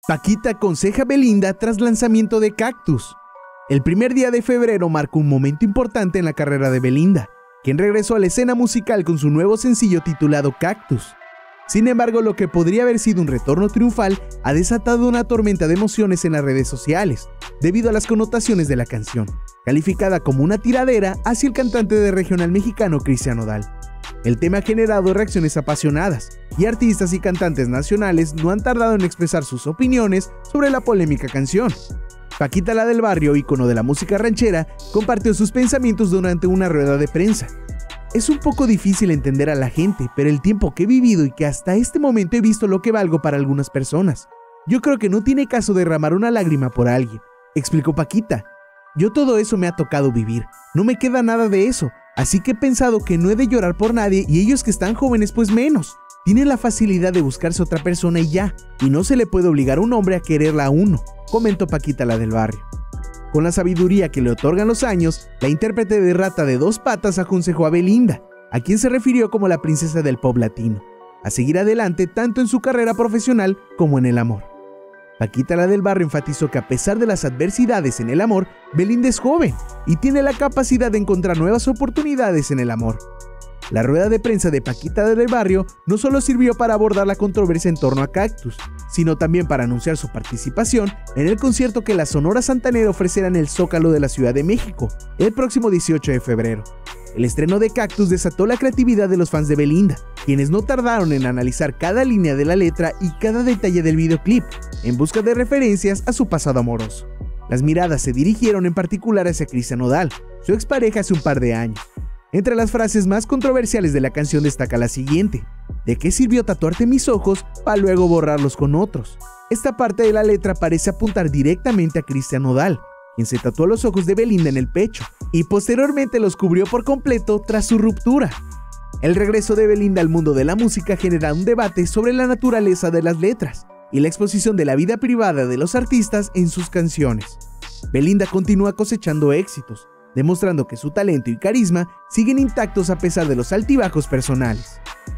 Paquita aconseja a Belinda tras lanzamiento de Cactus. El primer día de febrero marcó un momento importante en la carrera de Belinda, quien regresó a la escena musical con su nuevo sencillo titulado Cactus. Sin embargo, lo que podría haber sido un retorno triunfal ha desatado una tormenta de emociones en las redes sociales, debido a las connotaciones de la canción, calificada como una tiradera hacia el cantante de regional mexicano Cristian Nodal. El tema ha generado reacciones apasionadas, y artistas y cantantes nacionales no han tardado en expresar sus opiniones sobre la polémica canción. Paquita la del Barrio, ícono de la música ranchera, compartió sus pensamientos durante una rueda de prensa. Es un poco difícil entender a la gente, pero el tiempo que he vivido y que hasta este momento he visto lo que valgo para algunas personas. Yo creo que no tiene caso derramar una lágrima por alguien, explicó Paquita. Yo todo eso me ha tocado vivir, no me queda nada de eso, así que he pensado que no he de llorar por nadie y ellos que están jóvenes pues menos. Tienen la facilidad de buscarse otra persona y ya, y no se le puede obligar a un hombre a quererla a uno, comentó Paquita la del Barrio. Con la sabiduría que le otorgan los años, la intérprete de Rata de Dos Patas aconsejó a Belinda, a quien se refirió como la princesa del pop latino, a seguir adelante tanto en su carrera profesional como en el amor. Paquita la del Barrio enfatizó que a pesar de las adversidades en el amor, Belinda es joven y tiene la capacidad de encontrar nuevas oportunidades en el amor. La rueda de prensa de Paquita la del Barrio no solo sirvió para abordar la controversia en torno a Cactus, sino también para anunciar su participación en el concierto que la Sonora Santanera ofrecerá en el Zócalo de la Ciudad de México el próximo 18 de febrero. El estreno de Cactus desató la creatividad de los fans de Belinda, quienes no tardaron en analizar cada línea de la letra y cada detalle del videoclip, en busca de referencias a su pasado amoroso. Las miradas se dirigieron en particular hacia Cristian Nodal, su expareja hace un par de años. Entre las frases más controversiales de la canción destaca la siguiente: ¿de qué sirvió tatuarte mis ojos para luego borrarlos con otros? Esta parte de la letra parece apuntar directamente a Cristian Nodal, quien se tatuó los ojos de Belinda en el pecho y posteriormente los cubrió por completo tras su ruptura. El regreso de Belinda al mundo de la música genera un debate sobre la naturaleza de las letras y la exposición de la vida privada de los artistas en sus canciones. Belinda continúa cosechando éxitos, demostrando que su talento y carisma siguen intactos a pesar de los altibajos personales.